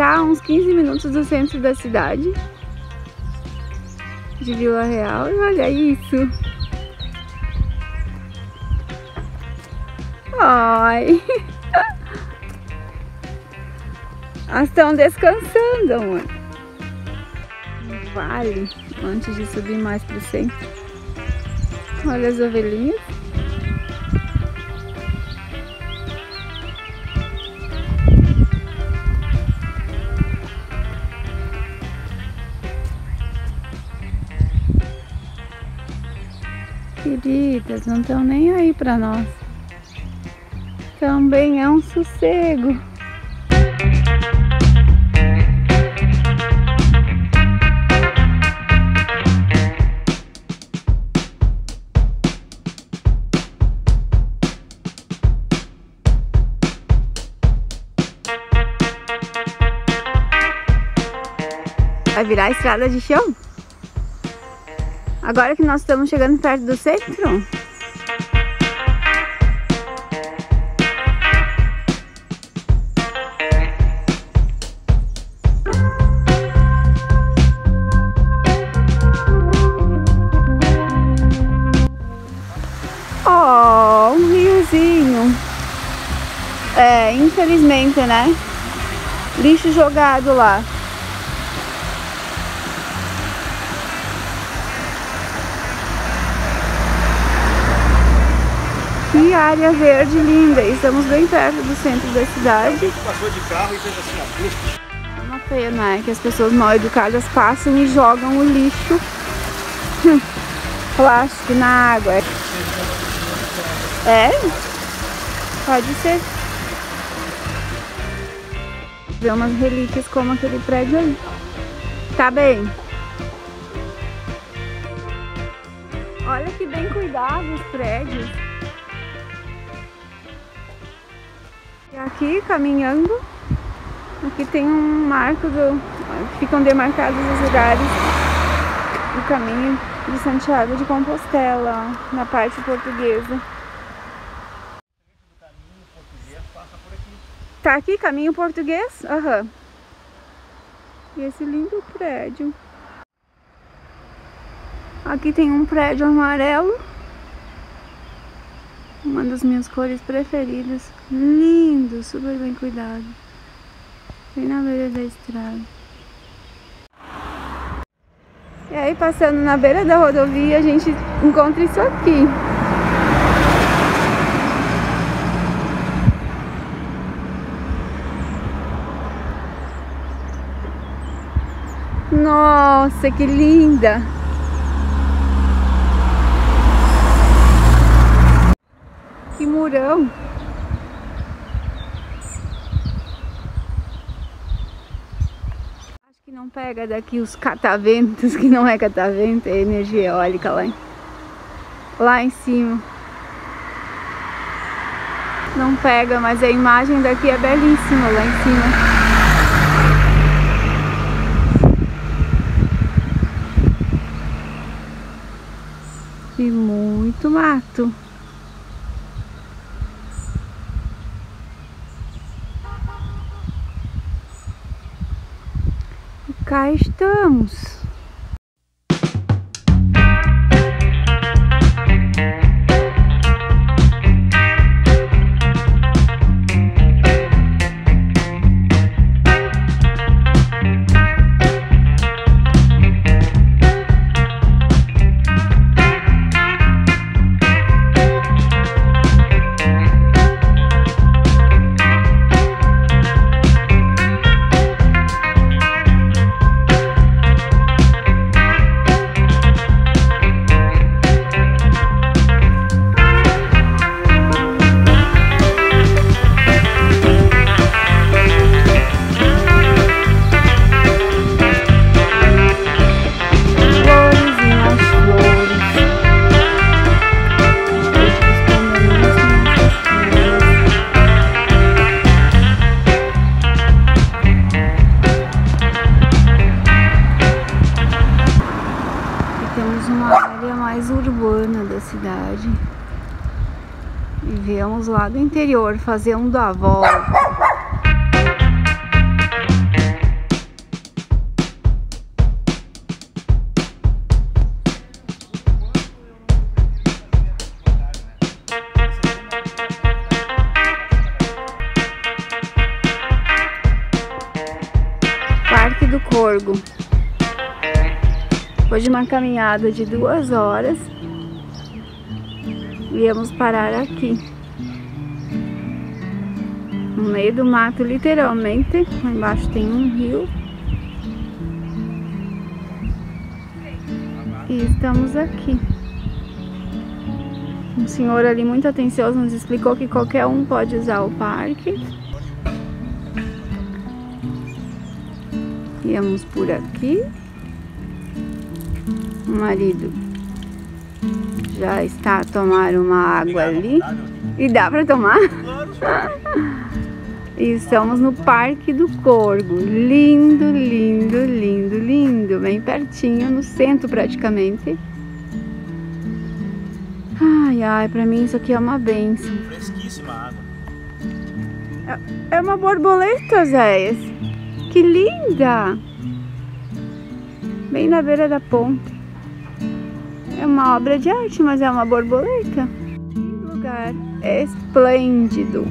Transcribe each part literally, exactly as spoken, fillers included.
tá a uns quinze minutos do centro da cidade de Vila Real. E olha isso! Ai! Elas estão descansando, amor. Um vale antes de subir mais pro centro. Olha as ovelhinhas. Queridas, não estão nem aí pra nós. Também é um sossego. Vai virar estrada de chão? Agora que nós estamos chegando perto do centro? Oh, um riozinho. É, infelizmente, né? Lixo jogado lá. Que área verde linda! Estamos bem perto do centro da cidade. Passou de carro e fez assim, ó. É uma pena, é que as pessoas mal educadas passam e jogam o lixo plástico na água. É? Pode ser. Ver umas relíquias como aquele prédio ali. Tá bem. Olha que bem cuidados os prédios. E aqui, caminhando, aqui tem um marco do... Ficam demarcados os lugares do caminho de Santiago de Compostela, na parte portuguesa. Tá aqui, caminho português? Aham. Uhum. E esse lindo prédio. Aqui tem um prédio amarelo. Uma das minhas cores preferidas. Lindo, super bem cuidado. Bem na beira da estrada. E aí, passando na beira da rodovia, a gente encontra isso aqui. Nossa, que linda! Que murão! Acho que não pega daqui os cataventos, que não é catavento, é energia eólica lá em, lá em cima. Não pega, mas a imagem daqui é belíssima lá em cima. E muito mato. E cá estamos. Cidade e viemos lá do interior fazendo a volta. Corgo. Depois de uma caminhada de duas horas, viemos parar aqui, no meio do mato, literalmente. Lá embaixo tem um rio. E estamos aqui. Um senhor ali muito atencioso nos explicou que qualquer um pode usar o parque. Íamos por aqui. O marido já está a tomar uma água ali. E dá para tomar? E estamos no Parque do Corgo. Lindo, lindo, lindo, lindo. Bem pertinho, no centro praticamente. Ai, ai, pra mim isso aqui é uma bênção. Fresquíssima água. É uma borboleta, Zéias. Que linda! Bem na beira da ponte. É uma obra de arte, mas é uma borboleta. Que lugar esplêndido.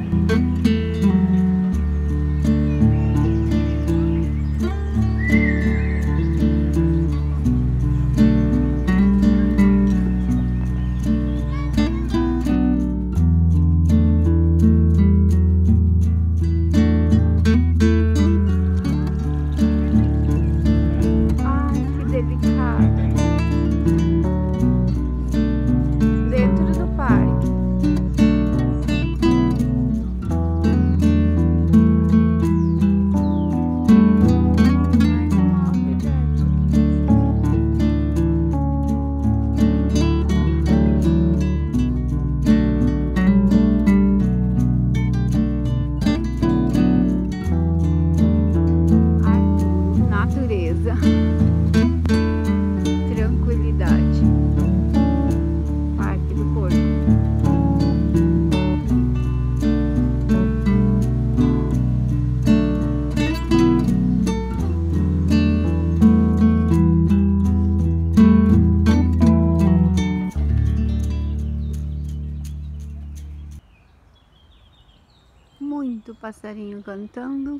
Tranquilidade. Parque do Corgo. Muito passarinho cantando.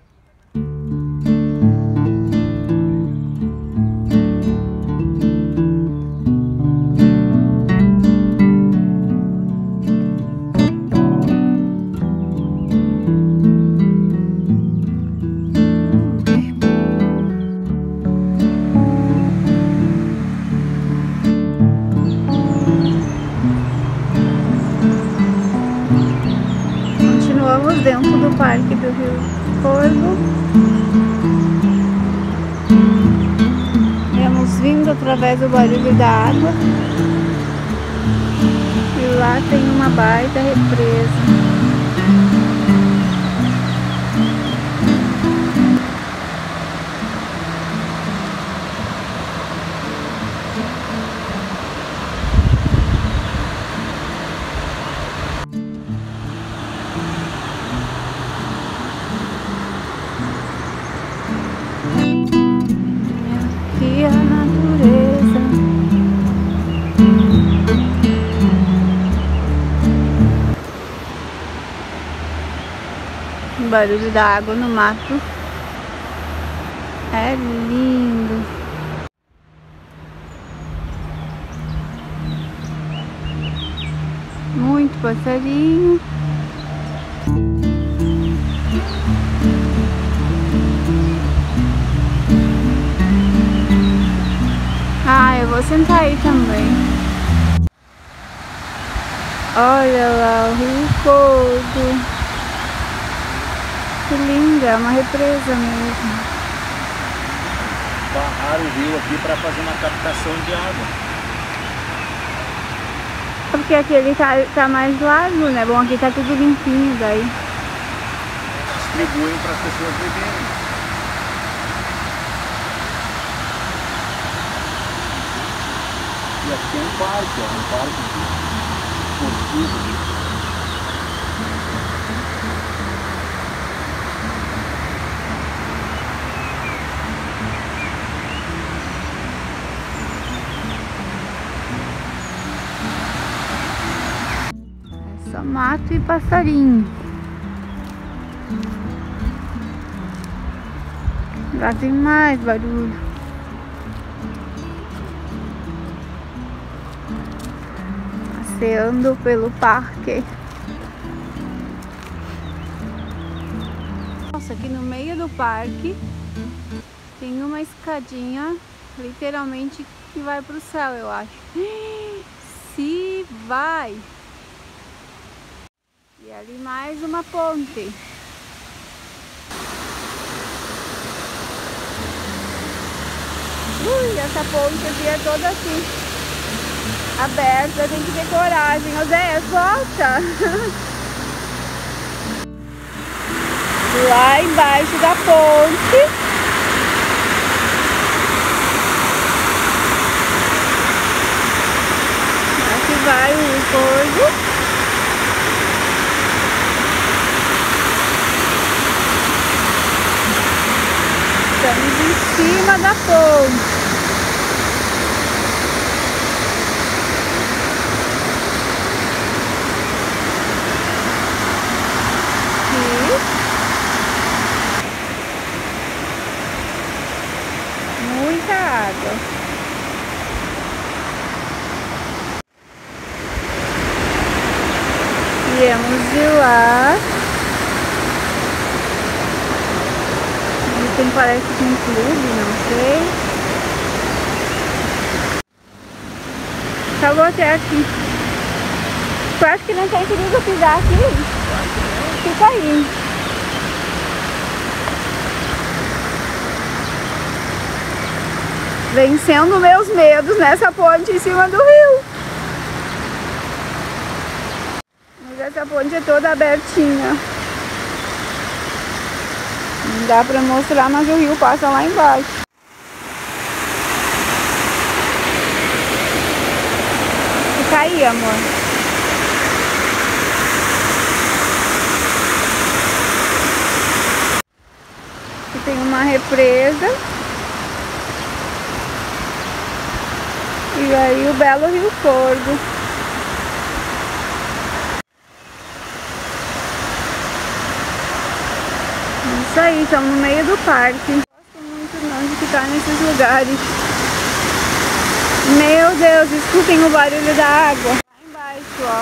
Continuamos dentro do Parque do Rio Corgo. Viemos vindo através do barulho da água. E lá tem uma baita represa. E a natureza. O barulho da água no mato é lindo. Muito passarinho. Ah, eu vou sentar aí também. Olha lá o Rio Corgo. Que linda, é uma represa mesmo. Barraram o rio aqui para fazer uma captação de água. Porque aqui ele tá, tá mais largo, né? Bom, aqui tá tudo limpinho daí. Distribuem para as pessoas beberem. E aqui é um parque, é um parque esportivo. É só mato e passarinho. Lá tem mais barulho. Passeando pelo parque. Nossa, aqui no meio do parque tem uma escadinha, literalmente, que vai pro céu, eu acho. Se vai! E ali mais uma ponte. Ui, essa ponte aqui é toda assim, aberta, tem que ter coragem. Ô Zé, volta! Lá embaixo da ponte aqui vai o corvo. Estamos em cima da ponte. Muita água. Viemos de lá. Tem, parece que um clube, não sei. Acabou até aqui. Tu acha que não tem perigo pisar aqui? Fica aí. Vencendo meus medos nessa ponte em cima do rio. Mas essa ponte é toda abertinha. Não dá pra mostrar, mas o rio passa lá embaixo. Fica aí, amor. Aqui tem uma represa. E aí o belo Rio Corvo. Isso aí, estamos no meio do parque. Gosto muito não de ficar nesses lugares. Meu Deus, escutem o barulho da água. Lá embaixo, ó.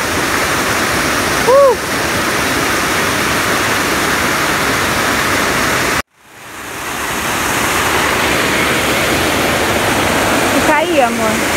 Uh! Fica aí, amor.